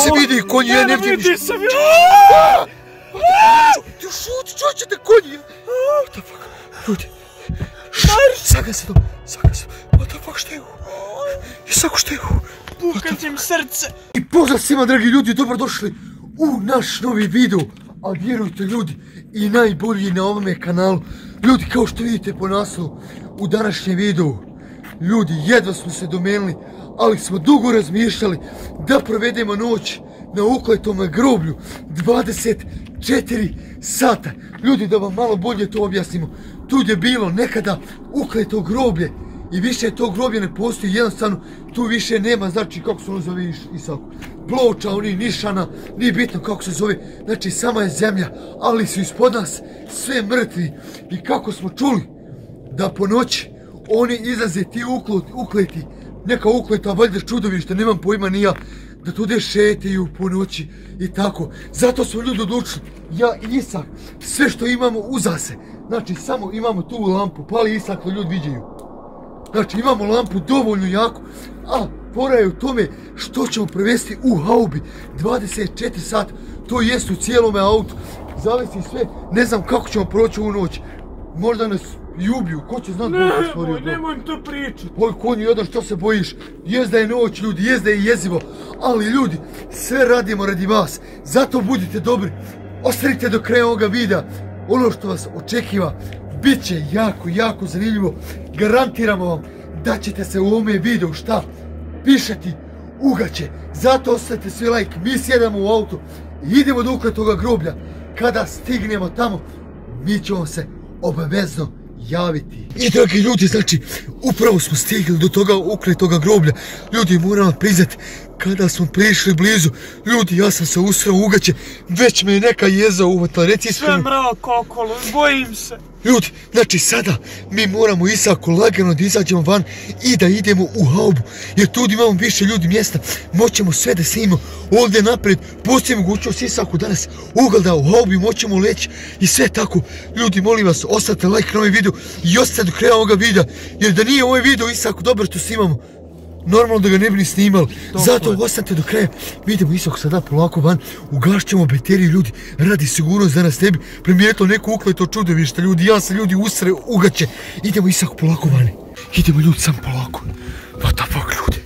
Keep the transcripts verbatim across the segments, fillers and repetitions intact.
se vidi konji, ja ne vidim ništa. Vidi se, vidi. Ti šuti, čovječe, te konji. What the fuck, ljudi. Saga se dom, saga se dom. What the fuck, šta je ovo? Isako, šta je ovo? Pukat im srce. I pozdrav svima, dragi ljudi, dobrodošli u naš novi video. A vjerujte ljudi, i najbolji na ovome kanalu. Ljudi, kao što vidite po naslovu u današnjem videu, ljudi, jedva smo se domenili, ali smo dugo razmišljali da provedemo noć na ukletom groblju dvadeset četiri sata. Ljudi, da vam malo bolje to objasnimo, tu je bilo nekada ukleto groblje i više to groblje ne postoji, jednostavno tu više nema, znači kako se ono zove Isako, ploča, oni nišana, nije bitno kako se zove, znači sama je zemlja, ali su ispod nas sve mrtvi. I kako smo čuli da po noći oni izlaze ti ukleti, ukleti, neka ukleta, valjda čudovište, nemam pojma ni ja, da tude šetaju po noći i tako. Zato smo ljudi odlučili, ja i Isak, sve što imamo uza se, znači samo imamo tu lampu, pali Isak da ljudi viđaju. Znači imamo lampu dovoljno jako, a fora je u tome što ćemo prevesti u haubi dvadeset četiri sata, to jest u cijelome autu, zavisi sve, ne znam kako ćemo proći ovu noć, možda nas i ubiju, ko će znat Bog da stvorio. Nemoj, nemoj to pričati. Oj konju jedan, što se bojiš, jest da je noć ljudi, jest da je jezivo, ali ljudi, sve radimo radi vas, zato budite dobri, ostanite do kraja ovoga videa, ono što vas očekiva bit će jako, jako zanimljivo, garantiramo vam da ćete se u ovome videu šta pišati ugaće, zato ostavite svi like, mi sjedamo u auto i idemo do ukletoga groblja, kada stignemo tamo, mi ćemo se obavezno javiti. I dragi ljudi, znači, upravo smo stigli do toga ukletoga groblja, ljudi, moram vam priznati, kada smo prišli blizu, ljudi, ja sam se usrao ugaće, već me je neka jeza uvatila, reci iskreno. Sve mrak okolo, bojim se. Ljudi, znači sada mi moramo Isaku lagano da izađemo van i da idemo u haubu, jer tu imamo više ljudi mjesta, moćemo sve da snimimo ovdje naprijed, postoji mogućnost Isaku danas ugleda u haubi, moćemo leći i sve tako. Ljudi, molim vas, ostavite like na ovaj video i ostavite do kraja ovoga videa, jer da nije ovaj video Isaku dobro što snimamo, normalno da ga ne bi ni snimali, zato ostanite do kraja. Vidimo Isak sada polako van, ugašćemo bateriju ljudi, radi sigurnost da nas ne bi primijetilo neko ukleto čudovište ljudi, ja se ljudi usre ugaće. Idemo Isak polako van, idemo ljudi sam polako. What the fuck ljudi,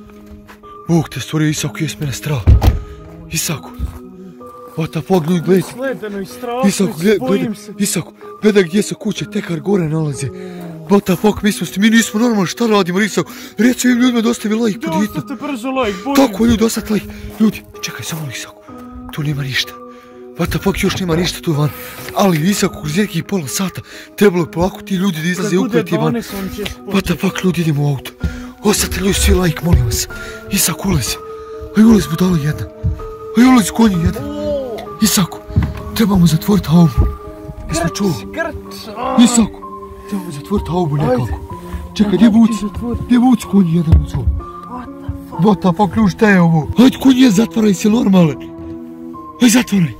Bog te stvorio Isaku, jes mene strah. Isaku, what the fuck ljudi, gledajte. Sledeno i strašno, bojim se. Isaku, gledaj gdje se kuće tekar gore nalazi. What the fuck, mi smo s tim, mi nismo normalno, šta radimo, Isak? Reci ovim ljudima da ostavi like pod hitno. Ostavite brzo like, bojim se. Tako ljudi, ostavite like. Ljudi, čekaj samo Isak, tu nema ništa. What the fuck, još nema ništa tu van. Ali Isak, kroz nekih pola sata, trebalo je polako ti ljudi da izlaze ukleti van. What the fuck, ljudi, idemo u auto. Ostavite ljudi svi like, molim vas. Isak, ulezi. Aj, ulezi budala jedna. Aj, ulezi konji jedan. Isaku, trebamo zatvoriti haubu. Jesmo čuli? Isaku, trebamo zatvoriti haubu nekako. Čekaj, gdje vuci? Gdje vuci konji jedan u svoj? What the fuck, ljudi, šta je ovo? Hajde konji jedan, zatvaraj se normalan. Aj, zatvaraj.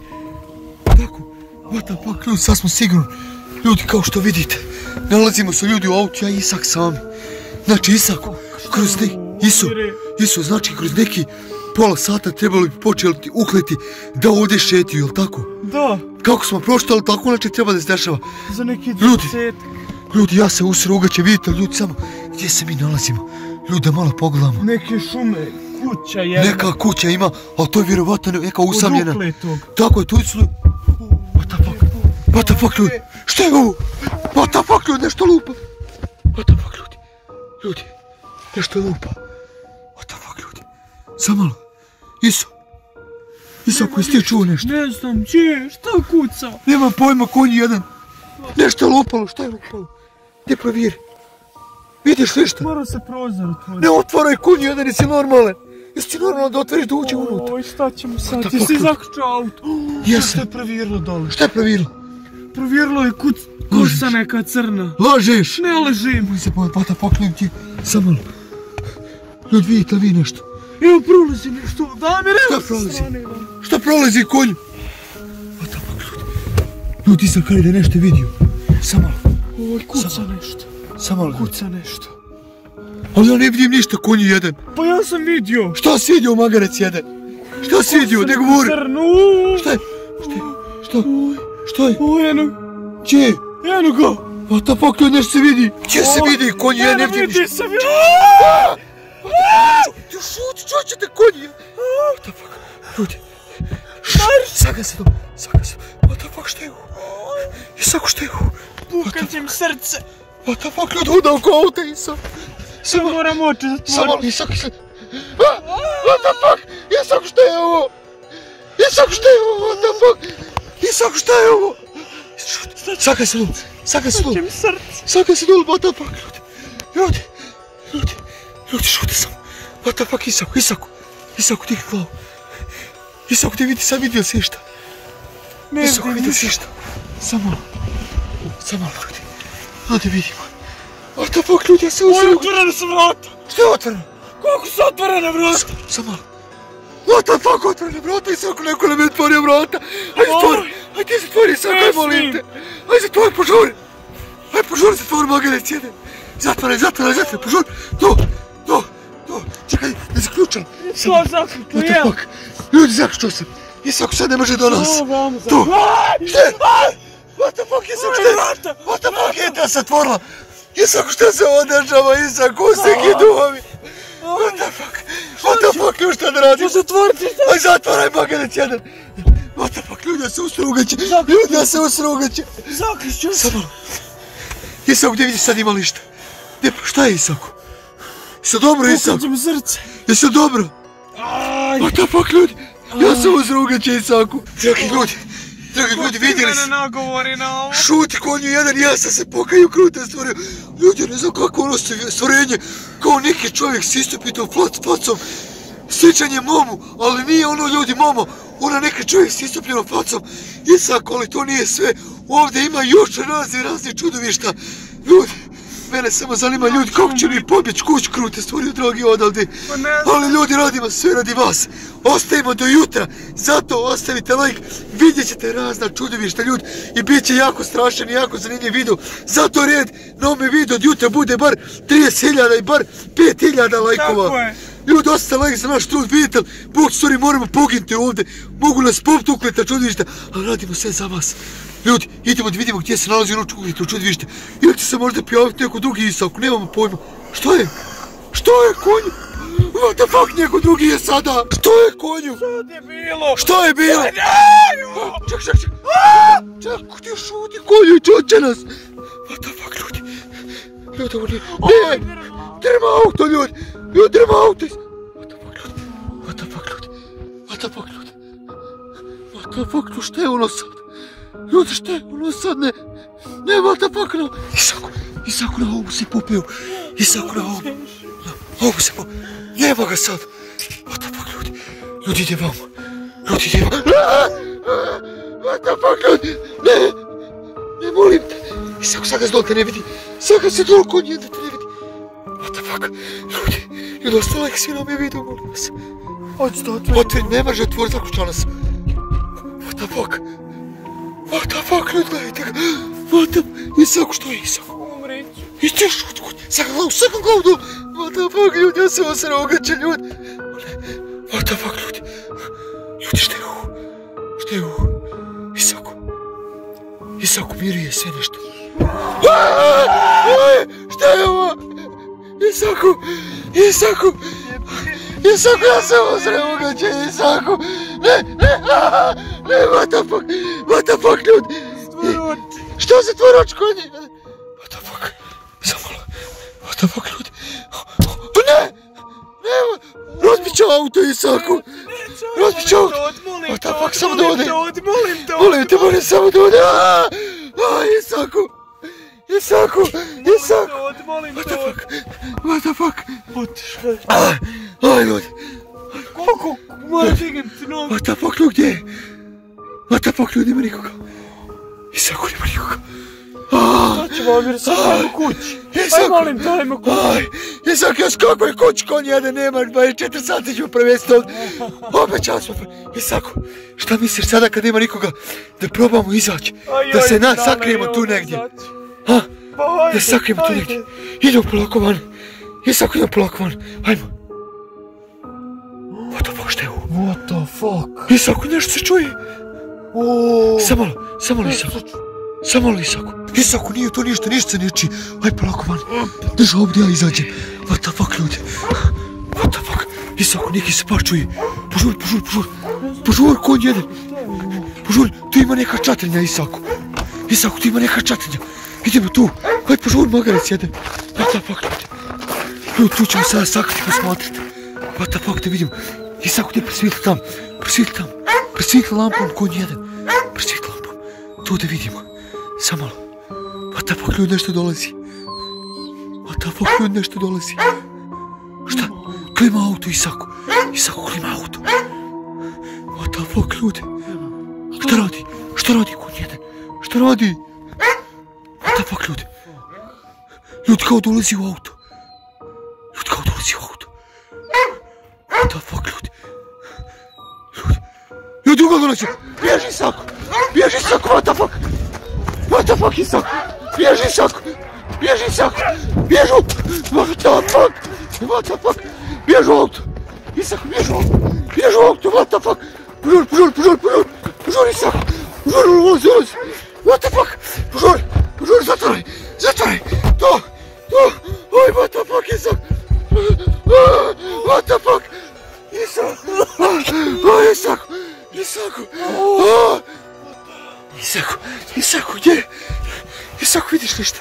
Tako, what the fuck, ljudi, sad smo sigurni. Ljudi, kao što vidite, nalazimo se ljudi u autu, ja i Isak sami. Znači, Isak, kroz neki, Isu, Isu, znači, kroz neki pola sata trebalo bi početi ukleti da ovdje šetiju, jel tako? Da. Kako smo prošli, ali tako znači treba da se dešava. Za neki ljudi, dvadeset. Ljudi, ja se usro ugaće, vidite ljudi samo gdje se mi nalazimo. Ljudi, da malo pogledamo. Neke šume, kuća jedna. Neka kuća ima, ali to je vjerovatno neka usamljena. Od ukletog. Tako je, tu su ljudi. What the fuck, what the fuck ljudi, šta je ovo? What the fuck ljudi, nešto lupa. What the fuck ljudi, ljudi, nešto lupa. What the fuck ljudi, samo malo. Iso, Iso, ako jesi ti čuo nešto? Ne znam, gdje, šta kuca? Nemam pojma, konji jedan. Nešto je lupalo, šta je lupalo? Gdje provjeri? Vidiš nešto? Mora se prozor otvoriti. Ne otvaraj konji jedan, jesi normalan? Jesi ti normalan da otvoriš da uđe unutra? Oj, šta ćemo sad? Jesi zaključao auto? Jesam. Šta je provjerilo dole? Šta je provjerilo? Provjerilo je kuc... kuca neka crna. Lažeš? Ne ležim. Moj se pojad, pata poklijem ti. Samo malo. Ljudi, vidite li vi nešto? Evo prolazi nešto, daj mi reći. Šta prolazi? Šta prolazi konj? What the fuck ljudi? Ljudi sam kaj da je nešto vidio. Samo malo. Oj, kuca nešto. Samo malo. Kuca nešto. Ali ja ne vidim ništa, konji jedan. Pa ja sam vidio. Šta si vidio, magarec jedan? Šta si vidio, ne govori? Crnu. Šta je? Šta je? Šta? Šta je? O, eno. Gdje? Eno ga. What the fuck, ljudi, nešto se vidi? Gdje se vidi, konji, ja ne vidim ništa. Vidi se, vidi. Ti šuti, čućete konji. What the fuck, ljudi. Saga se to, saga se. What the fuck, šta je ovo? Isako, šta je ovo? Pukat im srce. What the fuck, ljudi, udao ko auta, Isak. Samo moram oči zatvoriti. Samo, Isak, Isak. What the fuck, Isak, šta je ovo? Isak, šta je ovo? What the fuck? Isak, šta je ovo? Saga se dol, saga se dol. Pukat im srce. Saga se dol, what the fuck, ljudi. Ljudi, ljudi, ljudi, šute sam. What the fuck, Isaku, Isaku. Isaku, digni glavu. Isaku, ti vidi, sam vidio si išta. Ne Isaku, vidim vidio si išta. Samo malo. Samo malo, ljudi. Ljudi, vidimo. What the fuck, ljudi, ja se Oj, uzreo. otvorene su vrata. Što je otvoreno? Kako su otvorene vrata? Samo malo. What the fuck, otvorene vrata, Isaku, neko nam je otvorio vrata. Ajde, zatvori. Ajde, ti zatvori, Isaku, aj molim te. Ajde, zatvori, požuri. Ajde, požuri, zatvori, maganec, jedan. Zatvaraj, zatvaraj, zatvaraj, požuri. To, to, to. Čekaj, ne zaključam. Što zaključio, What the jel? fuck? Ljudi, zaključio sam. Isaku sad ne može do nas. O, vamo za... To. Šta je? What the fuck, Isaku, šta je? What the fuck, je ta se otvorila? Isaku, šta se ovo dešava, Isaku, oseki duhovi. What the fuck? What the fuck, ljudi, šta da radim? Što zatvoriti? Aj, zatvaraj, maganec, jedan. What the fuck, ljudi, ja se usrugaće. Ljudi, ja se usrugaće. Zaključio sam. Samo. Isaku, gdje vidiš sad ima lišta? Gdje, šta je, Isaku? Jesi dobro, Isaku? Pukat im srce. Jesi dobro? Aj. What the fuck, ljudi? Ja se uzrugaće, Isaku. Dragi ljudi, dragi ljudi, vidjeli Mene su. nagovori na ovo. Šuti, konju jedan, ja sam se pokajao, krute stvorio. Ljudi, ne znam kako ono stvorenje, kao neki čovjek s istupitom facom, sjećanje momu, ali nije ono, ljudi, momo, ona neki čovjek s istupljenom facom. Isak, ali to nije sve, ovdje ima još razni, razni čudovišta. Ljudi, mene samo zanima, ljudi, kako će mi pobjeć kuć, krute stvorio, dragi, odavde. Ali ljudi, radimo sve radi vas. Ostajemo do jutra, zato ostavite like, vidjet ćete razna čudovišta, ljudi, i bit će jako strašan i jako zanimljiv video. Zato red na ovome video od jutra bude bar trideset hiljada i bar pet hiljada lajkova. Tako je. Ljudi, ostavite like za naš trud, vidite li, Bog, sorry, moramo poginuti ovdje, mogu nas poptukli ta čudovišta, ali radimo sve za vas. Ljudi, idemo da vidimo gdje se nalazi ono čudovište, ili će se možda prijaviti neko drugi Isak, nemamo pojma. Što je? Što je, konju? What the fuck, neko drugi je sada? Što je, konju? Sad je bilo. Što je bilo? Ajde! Ček, ček, ček. Ček, ti šuti, konju, čuće nas. What the fuck, ljudi? Ljudi, ovo nije... Ne! Drma auto, ljudi! Ljudi, drma auto! What the fuck, ljudi? What the fuck, ljudi? What the fuck, ljudi? What the fuck, ljudi, šta je ono sad? Ljudi, šta je ono sad, ne? Ne, what the fuck, no? Isaku, Isaku, na ovu se popeo. Isaku, na ovu. Na ovu se popeo. Nema ga sad. What the fuck, ljudi? Ljudi, ide vamo. Ljudi, ide vamo. What the fuck, ljudi? Ne! Ne, molim te. Isaku, sad ga s dol te ne vidi. Sad ga se dol kod nje da te ne vidi. What the fuck? Ljudi, ljudi, ostala like svi na ome video, molim vas. Hoću to otvori. Otvori, ne može otvori, zaključao nas. What the fuck? What the fuck, ljudi, gledajte ga. What the... Isaku, što je Isaku? Umreću. I ti šut, kod. Sakam glavu, sakam glavu dol. What the fuck, ljudi, ja se osrogaću, ljudi. What the fuck, ljudi. Ljudi, šta je ovo? Šta je ovo? Isaku. Isaku, miruje sve nešto. Šta je ovo? Isaku, Isaku. Isaku, ja se osrogaću, Isaku. Ne, ne, ne, what the fuck, what the fuck, ljudi. Što se tvoj roč konji? What the fuck? Samo malo. What the fuck, ljudi? Ne! Ne! Rozbit ću auto, Isaku! Rozbit ću auto! What the fuck, samo da ode! Molim te, Molim te, molim samo da ode! Aaaa! Isaku! Isaku! Isaku! What the fuck? What the fuck? Otišao. Aj, ljudi! Koliko? Moram dignuti nogu. What the fuck, ljudi, gdje je? What the fuck, ljudi, nema nikoga. Isaku, nema nikoga. Sad ćemo vam jer sad ajmo kući. Aj molim te, ajmo kući. Aj, Isak, još kako je kući, konj jedan nema, dvadeset četiri sata ćemo prevesti ovdje. Obećali smo, Isaku, šta misliš sada kad nema nikoga, da probamo izaći, da se nas sakrijemo tu negdje? Ha? Da se sakrijemo tu negdje. Idemo polako van. Isaku, idemo polako van. Ajmo. What the fuck, šta je ovo? What the fuck? Isako, nešto se čuje. Samo malo, samo malo Isako. Samo malo Isako. Isako, nije to ništa, ništa se ne čuje. Aj polako van. Drža ovdje, ja izađem. What the fuck, ljudi. What the fuck. Isako, neki se baš čuje. Požur, požur, požur. Požur, konj jedan. Požur, tu ima neka čatrinja, Isako. Isako, tu ima neka čatrinja. Idemo tu. Aj požur, magarec jedan. What the fuck, ljudi. Ljudi, tu ćemo sada sakriti, posmatrati. What the fuck, da vidimo. Isako, ti presvijetli tam. Presvijetli tam. Presvijetli lampom, konj jedan. Presvijetli lampom. Tu da vidimo. Samo malo. What the fuck, ljudi, nešto dolazi. What the fuck, ljudi, nešto dolazi. Šta? Klima auto, Isako. Isako, klima auto. What the fuck, ljudi. Šta radi? Šta radi, konj jedan? Šta radi? What the fuck, ljudi. Ljudi kao dolazi u auto. Ljudi kao dolazi u auto. What the fuck, ljudi. Ljudi. Ljudi, ugo dolazi. Bježi, Isako. Bježi, Isako, what the fuck. What the fuck, Isako. Bježi, Isako. Bježi, Isako. Bježu. What the fuck. What the fuck. Bježu auto. Isako, bježu auto. Bježu auto, what the fuck. Požur, požur, požur, požur. Požur, Isako. Požur, ulazi, ulazi. What the fuck. Požur, požur, zatvaraj. Zatvaraj. To, to. Oj, what the fuck, Isako. What the fuck. Isako. Oj, Isako. Isako. Isako. Isako, gdje? Isako, vidiš li šta?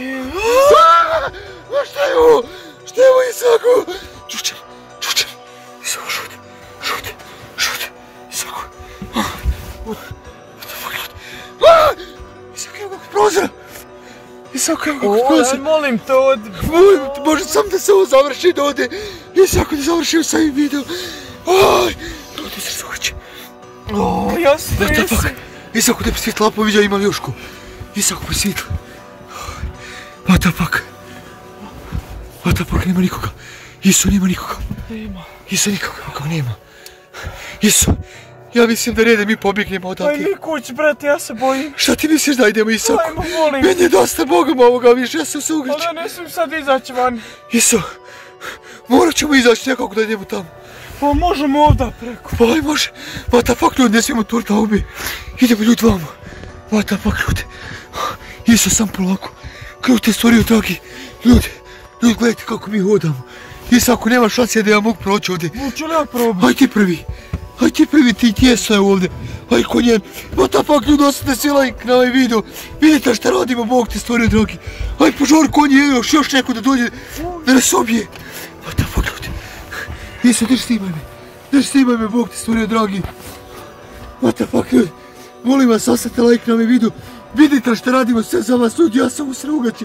Šta je ovo? Šta je ovo, Isako? Čučer, čučer. Isako, šuti. Šuti. Šuti. Isako. What the fuck, ljudi? Isako, evo kako prozora. Isako, evo kako prozora. O, molim te odi. Molim te, može sam da se ovo završi da ode. Isako, da završim sa ovim videom. Oj, ljudi se suhoće. O, ja se What the fuck? Isako, da presvijetla lapo, vidio ima Ljušku. Isako, presvijetla. What the fuck? What the fuck, nema nikoga. Iso, nema nikoga. Nema. Iso, nikoga, nikoga nema. Iso, ja mislim da rede mi pobjegnemo odavde. Aj, mi kuć, brate, ja se bojim. Šta ti misliš da idemo, Isako? Ajmo, molim. Meni je dosta Bogom ovoga, više ja sam se ugreć. Ali ja ne smijem sad izaći van. Iso, morat ćemo izaći nekako da idemo tamo. Pa možemo ovdje preko. Pa aj može. What the fuck, ljudi, ne smijemo turta ubi. Idemo ljudi vamo. What the fuck, ljudi. Iso, sam polako. Kruti stvorio, dragi. Ljudi, ljudi, gledajte kako mi hodamo. Iso, ako nema šanse da ja mogu proći ovdje. Hoću li ja probati? Aj ti prvi. Aj ti prvi, ti tjesno je ovdje. Aj konjem. What the fuck, ljudi, ostavite si like na ovaj video. Vidite šta radimo, Bog te stvorio, dragi. Aj požar konje, još, još neko da dođe da nas obije. What the fuck, ljudi. Iso, drži snimaj me. Drži snimaj me, Bog te stvorio, dragi. What the fuck, ljudi. Molim vas, ostavite like na ovaj video. Vidite šta radimo sve za vas, ljudi, ja sam u srugaći.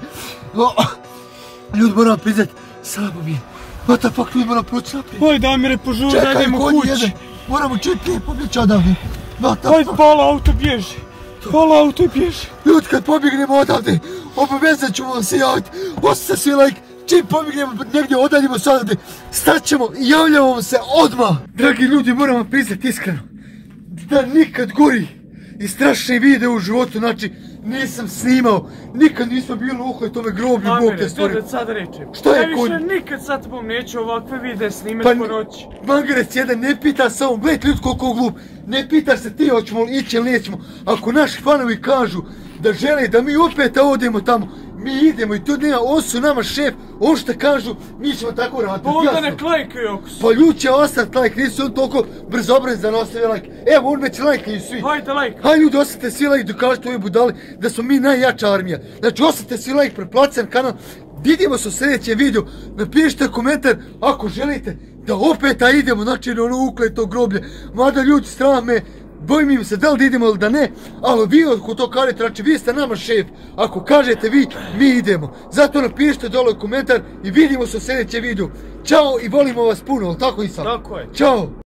Ljudi, moram priznat, slabo mi je. What the fuck, ljudi, moram proći naprijed. Oj, Damire, požuri, da Čekaj, idemo konj kući. jedan. Moramo čim prije pobjeći odavde. What the Aj, fuck. pala auto, bježi. Pala auto i bježi. Ljudi, kad pobjegnemo odavde, obavezat ćemo vam se javiti. Ostavite svi like, čim pobjegnemo negdje, odaljimo se odavde, staćemo i javljamo vam se odmah. Dragi ljudi, moram vam priznati iskreno, da nikad gori i strašni video u životu, znači, nisam snimao, nikad nismo bili u uhoj tome groblju, Bog te stvorio. Damire, sad rečem. Šta je, konj? Ja više nikad sa tobom neću ovakve videe snimat Pa, po noći. Magarec jedan ne pita se on, gledajte ljudi koliko glup, ne pita se ti hoćemo li ići ili nećemo. Ako naši fanovi kažu da žele da mi opet odemo tamo, mi idemo i to nema, on su nama šef, on šta kažu, mi ćemo tako raditi. Pa onda nek lajkaju ako su. Pa ljudi će ostati like, nisu on toliko brzobrez da ne ostavi like. Evo, on već lajkaju svi. Hajde like. Hajde ljudi, ostavite svi like, dokažete ovoj budali da smo mi najjača armija. Znači, ostavite svi like, pretplatite kanal. Vidimo se u sljedećem videu. Napišite komentar ako želite da opet idemo, znači na ono ukle to groblje. Mada ljudi, strah me, bojim im se da li da idemo ili da ne, ali vi ako to kažete, znači vi ste nama šef. Ako kažete vi, mi idemo. Zato napišite dole komentar i vidimo se u sljedećem videu. Ćao i volimo vas puno, ali tako i sam. Tako je. Ćao.